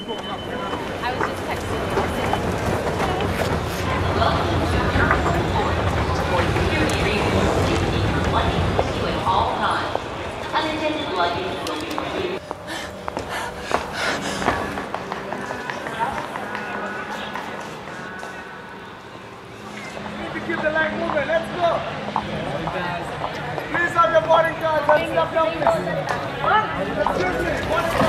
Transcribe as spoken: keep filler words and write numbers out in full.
I was just texting. All times. Unintended luggage will be removed. Keep the leg moving, let's go! Please have your body guards and stop down, please. Excuse me,